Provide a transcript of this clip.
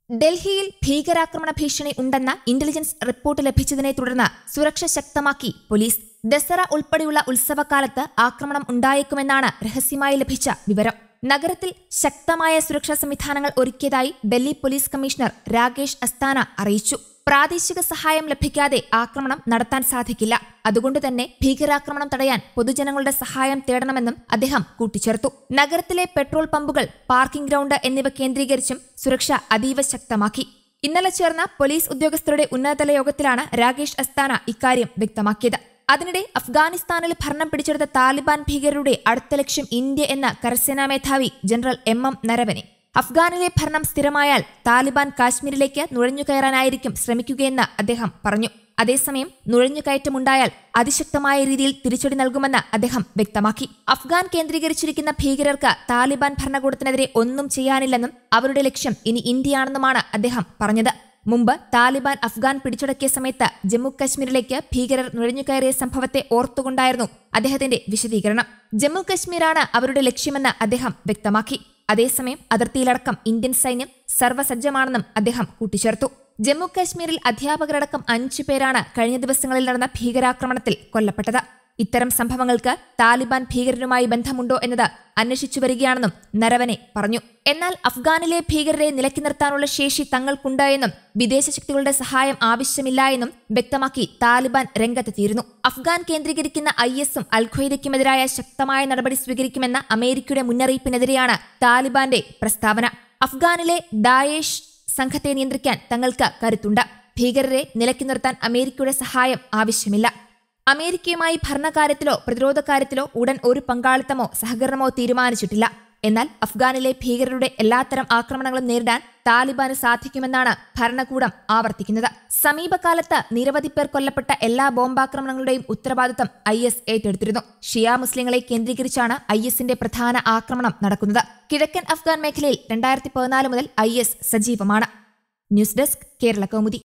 ഡൽഹിയിൽ ഭീകരാക്രമണ ഭീഷണി ഉണ്ടെന്ന ഇന്റലിജൻസ് റിപ്പോർട്ട് ലഭിച്ചതിനെ തുടർന്ന് സുരക്ഷ ശക്തമാക്കി പോലീസ്. ദസറ ഉൾപ്പെടെയുള്ള ഉത്സവകാലത്ത് ആക്രമണം ഉണ്ടായേക്കുമെന്നാണ് രഹസ്യമായി ലഭിച്ച വിവരം. നഗരത്തിൽ ശക്തമായ സുരക്ഷാ സംവിധാനങ്ങൾ ഒരുക്കിയതായി ഡൽഹി പോലീസ് കമ്മീഷണർ രാകേഷ് അസ്താന അറിയിച്ചു. പ്രാദേശിക സഹായം ലഭിക്കാതെ ആക്രമണം നടത്താൻ സാധിക്കില്ല. അതുകൊണ്ടുതന്നെ ഭീകരാക്രമണം തടയാൻ പൊതുജനങ്ങളുടെ സഹായം തേടണമെന്നും അദ്ദേഹം കൂട്ടിച്ചേർത്തു. നഗരത്തിലെ പെട്രോൾ പമ്പുകൾ, പാർക്കിംഗ് ഗ്രൗണ്ട് എന്നിവ കേന്ദ്രീകരിച്ചും സുരക്ഷ അതീവ ശക്തമാക്കി. ഇന്നലെ ചേർന്ന പോലീസ് ഉദ്യോഗസ്ഥരുടെ ഉന്നതതല യോഗത്തിലാണ് രാകേഷ് അസ്താന ഇക്കാര്യം വ്യക്തമാക്കിയത്. അതിനിടെ അഫ്ഗാനിസ്ഥാനിൽ ഭരണം പിടിച്ചെടുത്ത താലിബാൻ ഭീകരരുടെ അടുത്ത ലക്ഷ്യം ഇന്ത്യ എന്ന കരസേനാ മേധാവി ജനറൽ നരവനെ. അഫ്ഗാനിലെ ഭരണം സ്ഥിരമായാൽ താലിബാൻ കാശ്മീരിലേക്ക് നുഴഞ്ഞുകയറാനായിരിക്കും ശ്രമിക്കുകയെന്ന് അദ്ദേഹം പറഞ്ഞു. അതേസമയം നുഴഞ്ഞുകയറ്റമുണ്ടായാൽ അതിശക്തമായ രീതിയിൽ തിരിച്ചടി നൽകുമെന്ന് അദ്ദേഹം വ്യക്തമാക്കി. അഫ്ഗാൻ കേന്ദ്രീകരിച്ചിരിക്കുന്ന ഭീകരർക്ക് താലിബാൻ ഭരണകൂടത്തിനെതിരെ ഒന്നും ചെയ്യാനില്ലെന്നും അവരുടെ ലക്ഷ്യം ഇനി ഇന്ത്യയാണെന്നുമാണ് അദ്ദേഹം പറഞ്ഞത്. മുമ്പ് താലിബാൻ അഫ്ഗാൻ പിടിച്ചടക്കിയ സമയത്ത് ജമ്മു കശ്മീരിലേക്ക് ഭീകരർ നുഴഞ്ഞുകയറിയ സംഭവത്തെ ഓർത്തുകൊണ്ടായിരുന്നു അദ്ദേഹത്തിന്റെ വിശദീകരണം. ജമ്മു കശ്മീരാണ് അവരുടെ ലക്ഷ്യമെന്ന് അദ്ദേഹം വ്യക്തമാക്കി. അതേസമയം അതിർത്തിയിലടക്കം ഇന്ത്യൻ സൈന്യം സർവ്വസജ്ജമാണെന്നും അദ്ദേഹം കൂട്ടിച്ചേർത്തു. ജമ്മു കാശ്മീരിൽ അധ്യാപകരടക്കം 5 പേരാണ് കഴിഞ്ഞ ദിവസങ്ങളിൽ നടന്ന ഭീകരാക്രമണത്തിൽ കൊല്ലപ്പെട്ടത്. ഇത്തരം സംഭവങ്ങൾക്ക് താലിബാൻ ഭീകരരുമായി ബന്ധമുണ്ടോ എന്നത് അന്വേഷിച്ചു വരികയാണെന്നും നരവനെ പറഞ്ഞു. എന്നാൽ അഫ്ഗാനിലെ ഭീകരരെ നിലക്കി നിർത്താനുള്ള ശേഷി തങ്ങൾക്കുണ്ട് എന്നും വിദേശ ശക്തികളുടെ സഹായം ആവശ്യമില്ല എന്നും വ്യക്തമാക്കി താലിബാൻ രംഗത്തെത്തിയിരുന്നു. അഫ്ഗാൻ കേന്ദ്രീകരിക്കുന്ന IS-ഉം അൽ-ഖ്വയ്ദയ്ക്കുമെതിരായ ശക്തമായ നടപടി സ്വീകരിക്കുമെന്ന അമേരിക്കയുടെ മുന്നറിയിപ്പിനെതിരെയാണ് താലിബാന്റെ പ്രസ്താവന. അഫ്ഗാനിലെ ദായേഷ് സംഘത്തെ നിയന്ത്രിക്കാൻ തങ്ങൾക്ക് കരുത്തുണ്ട്. ഭീകരരെ നിലക്കി നിർത്താൻ അമേരിക്കയുടെ സഹായം ആവശ്യമില്ല. അമേരിക്കയുമായി ഭരണകാര്യത്തിലോ പ്രതിരോധ കാര്യത്തിലോ ഉടൻ ഒരു പങ്കാളിത്തമോ സഹകരണമോ തീരുമാനിച്ചിട്ടില്ല. എന്നാൽ അഫ്ഗാനിലെ ഭീകരരുടെ എല്ലാത്തരം ആക്രമണങ്ങളും നേരിടാൻ താലിബാന് സാധിക്കുമെന്നാണ് ഭരണകൂടം ആവർത്തിക്കുന്നത്. സമീപകാലത്ത് നിരവധി പേർ കൊല്ലപ്പെട്ട എല്ലാ ബോംബാക്രമണങ്ങളുടെയും ഉത്തരവാദിത്തം IS ഏറ്റെടുത്തിരുന്നു. ഷിയ മുസ്ലിങ്ങളെ കേന്ദ്രീകരിച്ചാണ് IS-ന്റെ പ്രധാന ആക്രമണം നടക്കുന്നത്. കിഴക്കൻ അഫ്ഗാൻ മേഖലയിൽ 2014 മുതൽ IS സജീവമാണ്. News desk, Kerala Kaumudi.